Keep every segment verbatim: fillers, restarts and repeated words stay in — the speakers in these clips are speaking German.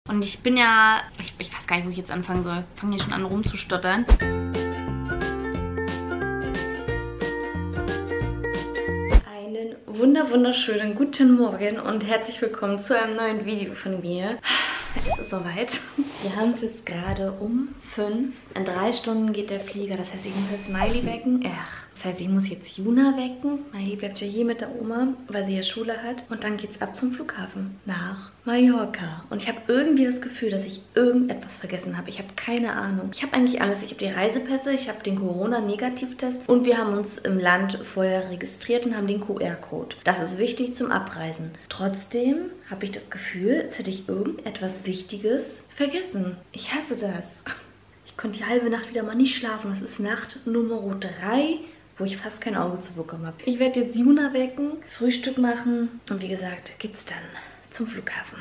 Und ich bin ja, ich, ich weiß gar nicht, wo ich jetzt anfangen soll. Ich fange hier schon an rumzustottern. Einen wunder wunderschönen guten Morgen und herzlich willkommen zu einem neuen Video von mir. Es ist soweit. Wir haben es jetzt gerade um fünf. In drei Stunden geht der Flieger. Das heißt, ich muss jetzt Miley wecken. Ach, das heißt, ich muss jetzt Juna wecken. Miley bleibt ja hier mit der Oma, weil sie ja Schule hat. Und dann geht's ab zum Flughafen nach Mallorca. Und ich habe irgendwie das Gefühl, dass ich irgendetwas vergessen habe. Ich habe keine Ahnung. Ich habe eigentlich alles. Ich habe die Reisepässe, ich habe den Corona-Negativtest und wir haben uns im Land vorher registriert und haben den Q R-Code. Das ist wichtig zum Abreisen. Trotzdem habe ich das Gefühl, als hätte ich irgendetwas Wichtiges vergessen. Ich hasse das. Ich konnte die halbe Nacht wieder mal nicht schlafen. Das ist Nacht Nummer drei, wo ich fast kein Auge zu bekommen habe. Ich werde jetzt Juna wecken, Frühstück machen und wie gesagt, geht's dann zum Flughafen.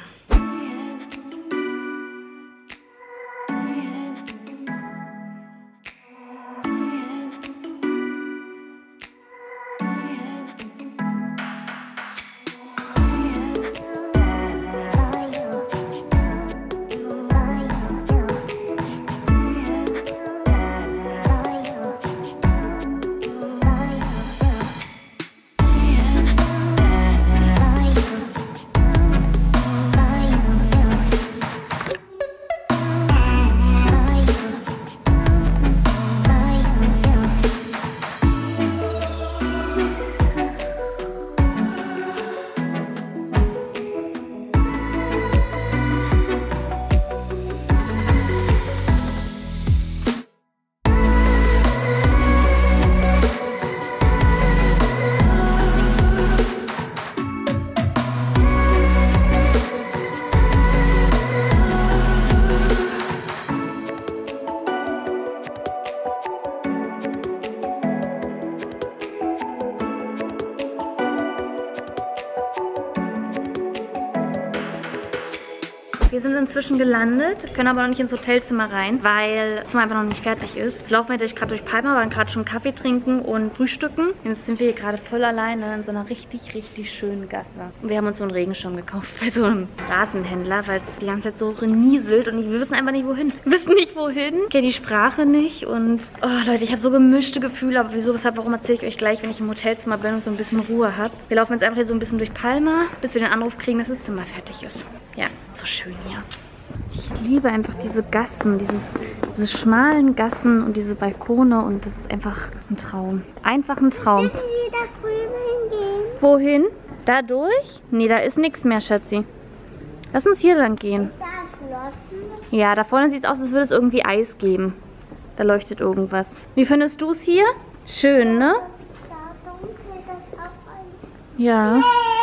Wir sind inzwischen gelandet, können aber noch nicht ins Hotelzimmer rein, weil das Zimmer einfach noch nicht fertig ist. Jetzt laufen wir gerade durch Palma, waren gerade schon Kaffee trinken und frühstücken. Jetzt sind wir hier gerade voll alleine in so einer richtig, richtig schönen Gasse. Und wir haben uns so einen Regenschirm gekauft bei so einem Rasenhändler, weil es die ganze Zeit so nieselt und wir wissen einfach nicht wohin. Wir wissen nicht wohin, ich kenne die Sprache nicht und oh Leute, ich habe so gemischte Gefühle, aber wieso, weshalb, warum erzähle ich euch gleich, wenn ich im Hotelzimmer bin und so ein bisschen Ruhe habe. Wir laufen jetzt einfach hier so ein bisschen durch Palma, bis wir den Anruf kriegen, dass das Zimmer fertig ist. Ja, so schön hier. Ich liebe einfach diese Gassen, dieses, diese schmalen Gassen und diese Balkone und das ist einfach ein Traum. Einfach ein Traum. Müssen wir da drüben gehen? Wohin? Da durch? Nee, da ist nichts mehr, Schatzi. Lass uns hier lang gehen. Ist da geschlossen? Ja, da vorne sieht es aus, als würde es irgendwie Eis geben. Da leuchtet irgendwas. Wie findest du es hier? Schön, ne? Das ist da dunkel, das ist auch ein... Ja.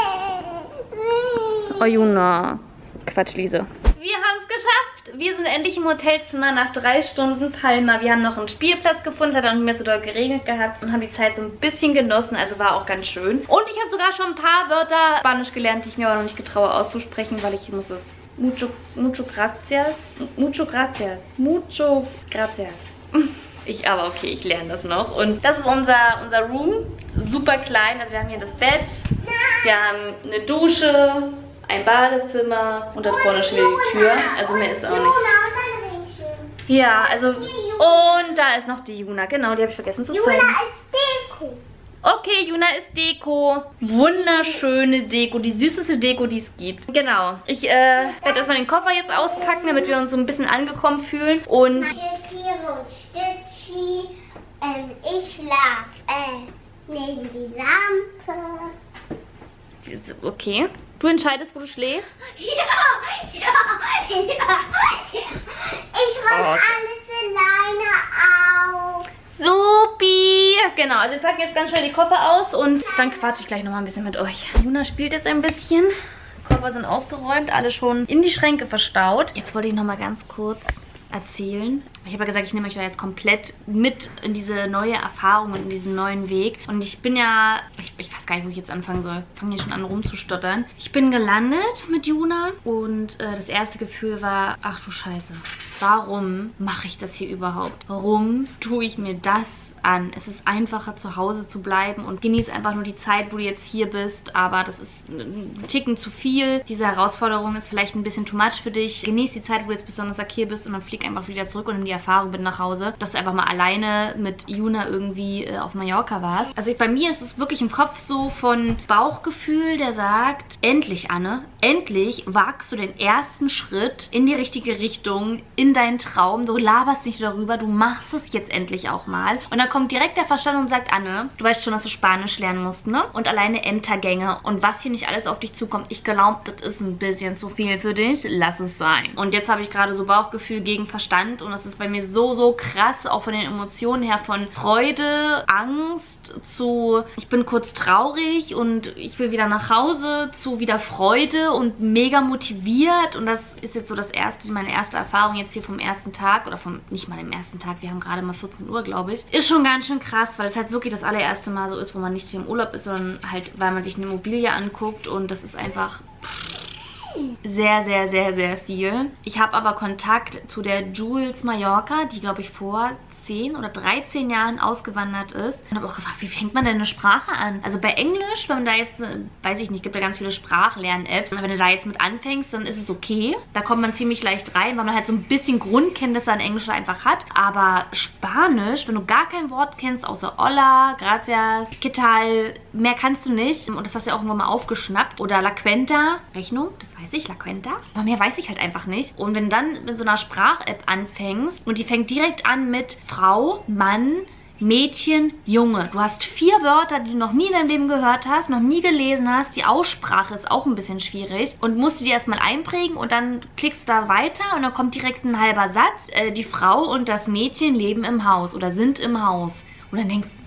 Oh, Juna. Quatsch, Lise. Wir haben es geschafft. Wir sind endlich im Hotelzimmer nach drei Stunden Palma. Wir haben noch einen Spielplatz gefunden, hat auch nicht mehr so doll geregnet gehabt und haben die Zeit so ein bisschen genossen, also war auch ganz schön. Und ich habe sogar schon ein paar Wörter Spanisch gelernt, die ich mir aber noch nicht getraue auszusprechen, weil ich muss es... Mucho, mucho gracias. Mucho gracias. Mucho gracias. Ich aber, okay, ich lerne das noch. Und das ist unser, unser Room. Super klein. Also wir haben hier das Bett. Wir haben eine Dusche. Ein Badezimmer und da vorne schon wieder die Tür. Also mehr ist auch nicht. Ja, also... Und da ist noch die Juna. Genau, die habe ich vergessen zu zeigen. Juna ist Deko. Okay, Juna ist Deko. Wunderschöne Deko. Die süßeste Deko, die es gibt. Genau. Ich äh, werde erstmal den Koffer jetzt auspacken, damit wir uns so ein bisschen angekommen fühlen. Und... Tiere und Stützi. Ähm, ich schlaf äh, neben die Lampe. Okay. Du entscheidest, wo du schläfst? Ja, ja, ja, ja. Ich räume Okay. alles alleine auf. Supi! Genau, also wir packen jetzt ganz schnell die Koffer aus und dann quatsche ich gleich nochmal ein bisschen mit euch. Juna spielt jetzt ein bisschen. Koffer sind ausgeräumt, alle schon in die Schränke verstaut. Jetzt wollte ich nochmal ganz kurz erzählen. Ich habe ja gesagt, ich nehme euch da jetzt komplett mit in diese neue Erfahrung und in diesen neuen Weg. Und ich bin ja, ich, ich weiß gar nicht, wo ich jetzt anfangen soll. Ich fange hier schon an rumzustottern. Ich bin gelandet mit Juna und äh, das erste Gefühl war, ach du Scheiße, warum mache ich das hier überhaupt? Warum tue ich mir das an. Es ist einfacher, zu Hause zu bleiben und genieß einfach nur die Zeit, wo du jetzt hier bist. Aber das ist ein Ticken zu viel. Diese Herausforderung ist vielleicht ein bisschen too much für dich. Genieß die Zeit, wo du jetzt besonders hier bist und dann flieg einfach wieder zurück und nimm die Erfahrung mit nach Hause, dass du einfach mal alleine mit Juna irgendwie äh, auf Mallorca warst. Also bei mir ist es wirklich im Kopf so von Bauchgefühl, der sagt, endlich, Anne, endlich wagst du den ersten Schritt in die richtige Richtung, in deinen Traum. Du laberst nicht darüber, du machst es jetzt endlich auch mal. Und dann kommt direkt der Verstand und sagt, Anne, du weißt schon, dass du Spanisch lernen musst, ne? Und alleine Ämtergänge und was hier nicht alles auf dich zukommt. Ich glaube, das ist ein bisschen zu viel für dich. Lass es sein. Und jetzt habe ich gerade so Bauchgefühl gegen Verstand und das ist bei mir so, so krass, auch von den Emotionen her, von Freude, Angst zu, ich bin kurz traurig und ich will wieder nach Hause, zu wieder Freude und mega motiviert. Und das ist jetzt so das erste, meine erste Erfahrung jetzt hier vom ersten Tag oder vom, nicht mal dem ersten Tag, wir haben gerade mal vierzehn Uhr, glaube ich. Ist schon ganz schön krass, weil es halt wirklich das allererste Mal so ist, wo man nicht hier im Urlaub ist, sondern halt, weil man sich eine Immobilie anguckt und das ist einfach sehr, sehr, sehr, sehr viel. Ich habe aber Kontakt zu der Jules Mallorca, die, glaube ich, vor zehn oder dreizehn Jahren ausgewandert ist. Und habe auch gefragt, wie fängt man denn eine Sprache an? Also bei Englisch, wenn man da jetzt, weiß ich nicht, gibt ja ganz viele Sprachlern-Apps. Und wenn du da jetzt mit anfängst, dann ist es okay. Da kommt man ziemlich leicht rein, weil man halt so ein bisschen Grundkenntnisse an Englisch einfach hat. Aber Spanisch, wenn du gar kein Wort kennst, außer Hola, Gracias, ¿Qué tal? Mehr kannst du nicht. Und das hast du ja auch irgendwann mal aufgeschnappt. Oder La Cuenta, Rechnung, das weiß ich, La Cuenta. Aber mehr weiß ich halt einfach nicht. Und wenn du dann mit so einer Sprach-App anfängst und die fängt direkt an mit Frau, Mann, Mädchen, Junge. Du hast vier Wörter, die du noch nie in deinem Leben gehört hast, noch nie gelesen hast. Die Aussprache ist auch ein bisschen schwierig. Und musst du die erstmal einprägen und dann klickst du da weiter und dann kommt direkt ein halber Satz. Äh, die Frau und das Mädchen leben im Haus oder sind im Haus. Und dann denkst du,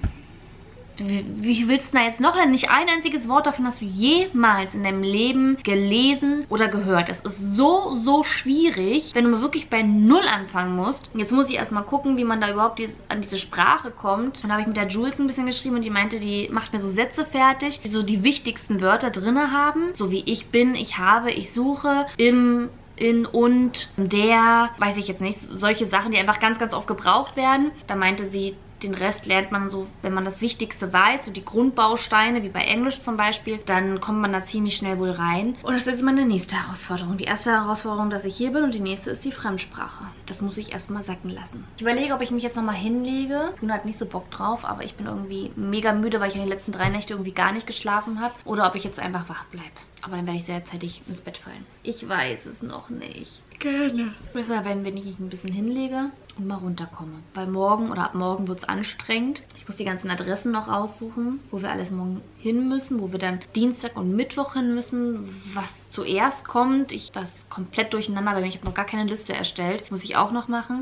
wie willst du da jetzt noch? Nicht ein einziges Wort davon hast du jemals in deinem Leben gelesen oder gehört. Das ist so, so schwierig, wenn du mal wirklich bei Null anfangen musst. Und jetzt muss ich erstmal gucken, wie man da überhaupt dieses, an diese Sprache kommt. Und da habe ich mit der Jules ein bisschen geschrieben und die meinte, die macht mir so Sätze fertig, die so die wichtigsten Wörter drin haben. So wie ich bin, ich habe, ich suche, im, in und, der, weiß ich jetzt nicht. Solche Sachen, die einfach ganz, ganz oft gebraucht werden. Da meinte sie, den Rest lernt man so, wenn man das Wichtigste weiß, so die Grundbausteine, wie bei Englisch zum Beispiel, dann kommt man da ziemlich schnell wohl rein. Und das ist meine nächste Herausforderung. Die erste Herausforderung, dass ich hier bin und die nächste ist die Fremdsprache. Das muss ich erstmal sacken lassen. Ich überlege, ob ich mich jetzt nochmal hinlege. Luna hat nicht so Bock drauf, aber ich bin irgendwie mega müde, weil ich in den letzten drei Nächte irgendwie gar nicht geschlafen habe. Oder ob ich jetzt einfach wach bleibe. Aber dann werde ich sehr zeitig ins Bett fallen. Ich weiß es noch nicht. Gerne. Besser, wenn ich mich ein bisschen hinlege und mal runterkomme. Weil morgen oder ab morgen wird es anstrengend. Ich muss die ganzen Adressen noch aussuchen, wo wir alles morgen hin müssen, wo wir dann Dienstag und Mittwoch hin müssen, was zuerst kommt. Ich das komplett durcheinander, weil ich habe noch gar keine Liste erstellt. Muss ich auch noch machen.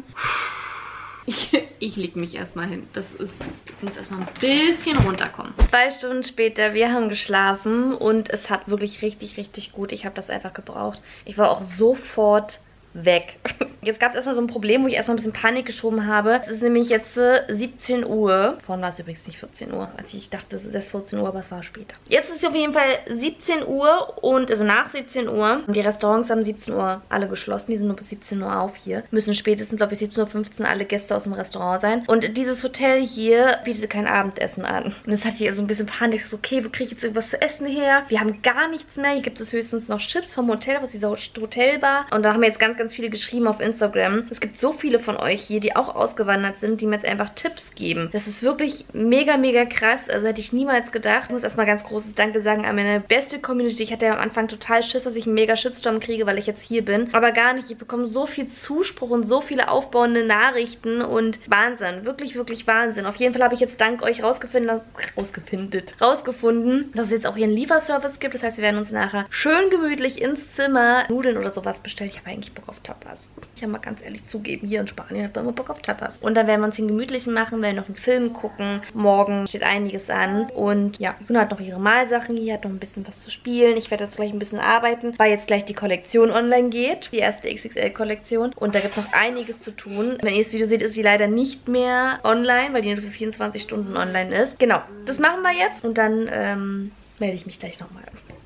Ich, ich leg mich erstmal hin. Das ist, ich muss erstmal ein bisschen runterkommen. Zwei Stunden später, wir haben geschlafen und es hat wirklich richtig, richtig gut. Ich habe das einfach gebraucht. Ich war auch sofort weg. Jetzt gab es erstmal so ein Problem, wo ich erstmal ein bisschen Panik geschoben habe. Es ist nämlich jetzt äh, siebzehn Uhr. Vorhin war es übrigens nicht vierzehn Uhr. Also ich dachte, es ist erst vierzehn Uhr, aber es war später. Jetzt ist es auf jeden Fall siebzehn Uhr und also nach siebzehn Uhr. Die Restaurants haben siebzehn Uhr alle geschlossen. Die sind nur bis siebzehn Uhr auf hier. Müssen spätestens, glaube ich, siebzehn Uhr fünfzehn alle Gäste aus dem Restaurant sein. Und dieses Hotel hier bietet kein Abendessen an. Und jetzt hatte ich so ein bisschen Panik. So, okay, wo kriege ich jetzt irgendwas zu essen her? Wir haben gar nichts mehr. Hier gibt es höchstens noch Chips vom Hotel, was dieser Hotelbar. Und da haben mir jetzt ganz, ganz viele geschrieben auf Instagram. Es gibt so viele von euch hier, die auch ausgewandert sind, die mir jetzt einfach Tipps geben. Das ist wirklich mega, mega krass. Also hätte ich niemals gedacht. Ich muss erstmal ganz großes Danke sagen an meine beste Community. Ich hatte ja am Anfang total Schiss, dass ich einen mega Shitstorm kriege, weil ich jetzt hier bin. Aber gar nicht. Ich bekomme so viel Zuspruch und so viele aufbauende Nachrichten und Wahnsinn. Wirklich, wirklich Wahnsinn. Auf jeden Fall habe ich jetzt dank euch rausgefunden, rausgefunden, rausgefunden, dass es jetzt auch hier einen Lieferservice gibt. Das heißt, wir werden uns nachher schön gemütlich ins Zimmer Nudeln oder sowas bestellen. Ich habe eigentlich Bock auf Tapas. Ich kann mal ganz ehrlich zugeben, hier in Spanien hat man immer Bock auf Tapas. Und dann werden wir uns den gemütlichen machen, werden noch einen Film gucken. Morgen steht einiges an. Und ja, Juna hat noch ihre Malsachen hier, hat noch ein bisschen was zu spielen. Ich werde jetzt gleich ein bisschen arbeiten, weil jetzt gleich die Kollektion online geht. Die erste X X L-Kollektion. Und da gibt es noch einiges zu tun. Wenn ihr das Video seht, ist sie leider nicht mehr online, weil die nur für vierundzwanzig Stunden online ist. Genau, das machen wir jetzt. Und dann ähm, melde ich mich gleich nochmal.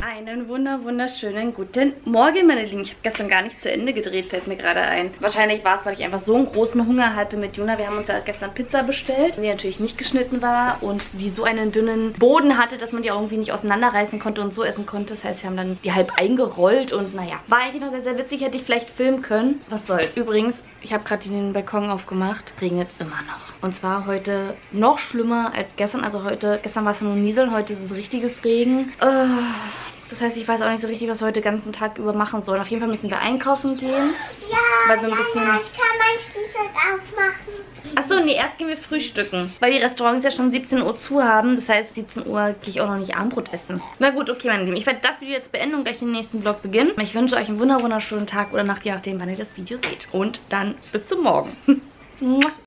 Einen wunder wunderschönen guten Morgen, meine Lieben. Ich habe gestern gar nicht zu Ende gedreht, fällt mir gerade ein. Wahrscheinlich war es, weil ich einfach so einen großen Hunger hatte mit Juna. Wir haben uns ja gestern Pizza bestellt, die natürlich nicht geschnitten war und die so einen dünnen Boden hatte, dass man die auch irgendwie nicht auseinanderreißen konnte und so essen konnte. Das heißt, wir haben dann die halb eingerollt und naja, war eigentlich noch sehr, sehr witzig. Hätte ich vielleicht filmen können. Was soll's. Übrigens, ich habe gerade den Balkon aufgemacht. Regnet immer noch. Und zwar heute noch schlimmer als gestern. Also heute, gestern war es nur Nieseln, heute ist es richtiges Regen. Äh, das heißt, ich weiß auch nicht so richtig, was wir heute den ganzen Tag über machen sollen. Auf jeden Fall müssen wir einkaufen gehen. Ja, weil so ein ja, bisschen... ja, ich kann mein Spielzeug aufmachen. Achso, nee, erst gehen wir frühstücken. Weil die Restaurants ja schon siebzehn Uhr zu haben. Das heißt, siebzehn Uhr gehe ich auch noch nicht Abendbrot essen. Na gut, okay, meine Lieben. Ich werde das Video jetzt beenden und gleich den nächsten Vlog beginnen. Ich wünsche euch einen wunderschönen Tag oder Nacht, je nachdem, wann ihr das Video seht. Und dann bis zum Morgen.